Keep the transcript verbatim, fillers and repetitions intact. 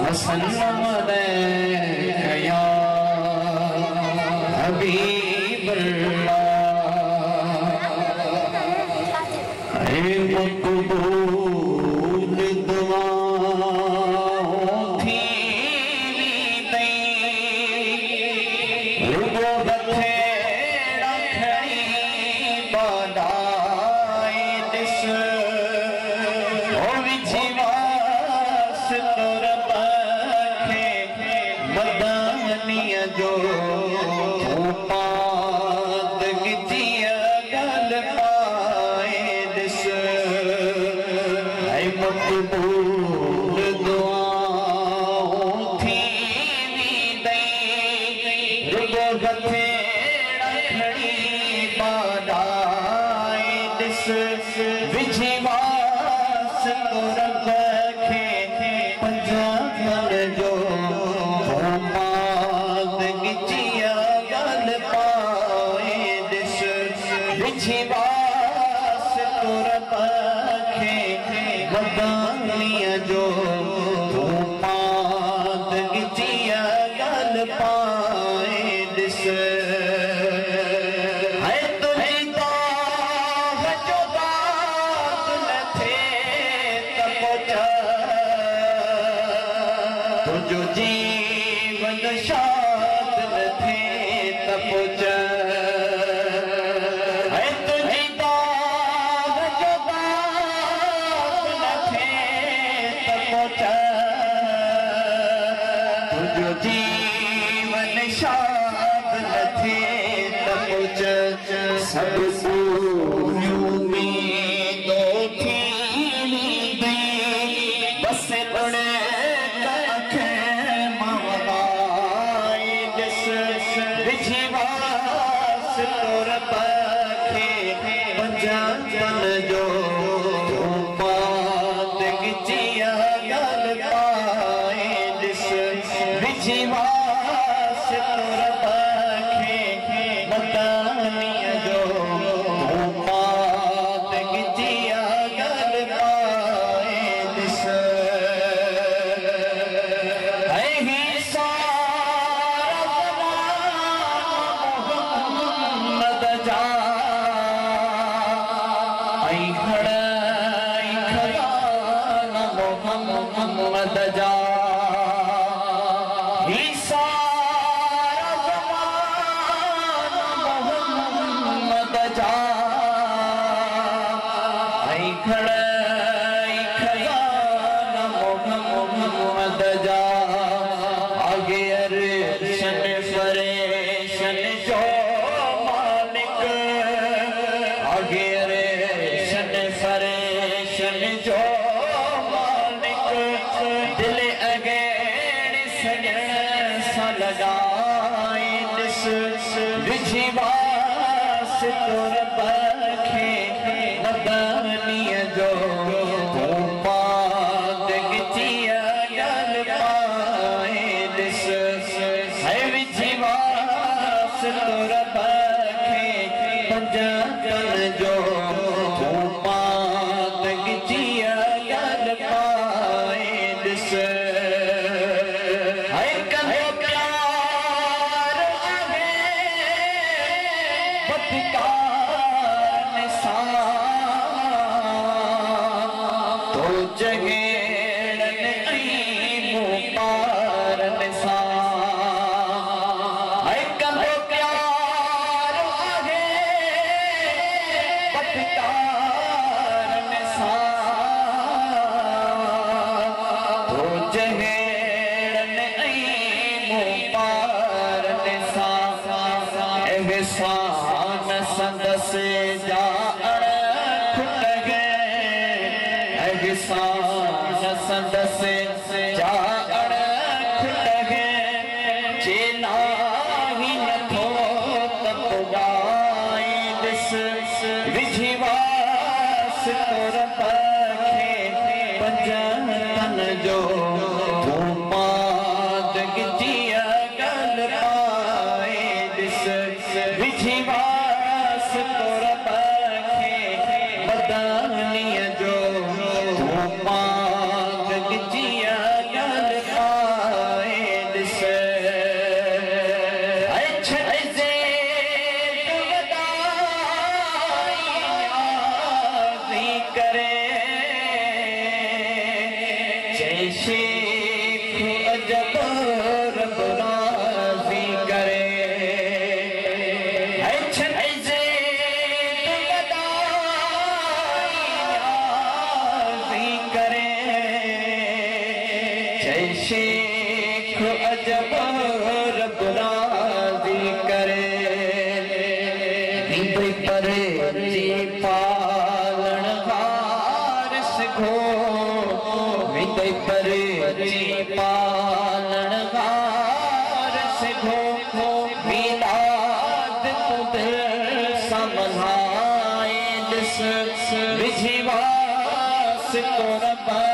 वसल्लम अलैका या हबीबल्लाह। ऐ मकबूल दुआओं थी दई रुगो बथेड़ा खड़ी बादाए दिस ओ विछवास तोर बखे मदानिया जो पाद गिजिया गल पाए दिस। ऐ मकबूल दुआओं थी दई रुगो बथेड़ा खड़ी बादाए दिस विछवास तोर बखे पंजाब जो पाद गिजिया गल पाए दिस विछवास तोर बखे मदानिया जो पाद गिजिया गल पाए दिस। है तुझी दाह जो दाग न थे तपचा तुझो जीवन शाद न थे तपचा। है तुझी दाग जो दाग न थे तपचा तुझो जीवन शाद न थे तपचा। सब उम्मीदों थी बस उड़े कखे मवाए दिस विछवास तोर बखे पंजाब जो पाद गिजिया गल पाए दिस विछवास तोर बखे मदानिया जो पाद गिजिया गल पाए दिस। है ही सारा मोहम्मद जा ऐ खड़ा ऐ खजाना मोहम्मद जा ही सारा ज़माना मोहम्मद जा ऐ खड़ा ऐ खजाना मोहम्मद जा। आगे अरशन फरेशन जो मालिक आगे अरशन फरेशन जो मालिक दिल अगेण सजण सा लगाए दिस विछवास तोर बखे मदानिया जो पाद गिजिया गल पाए दिस। है विछवास तोर बखे पंजाब जो पाद गिजिया गल पाए दिस। है कदो प्यार आगे बदकार निशान तो जगेड़न ऐ मुँह पार निशान। है कदो प्यार आगे बदकार निशान तो जगेड़न ऐ मुँह पार निशान। एहसान संदस जान खुट गए एहसान संदस जान खुट गए चेला ही न थो तपुगाए दिस विछवास तोर बखे पंजाब जो पाद गिजिया गल पाए दिस विछवास तोर बखे मदानिया जो पाद गिजिया गल पाए शेख अजब रब राज़ी करे हिंदे परे जी पालन वारिस घो हिंदे परे जी पालन वारिस घो मिलाद तुदे समझाए दिस विझवास तो रबा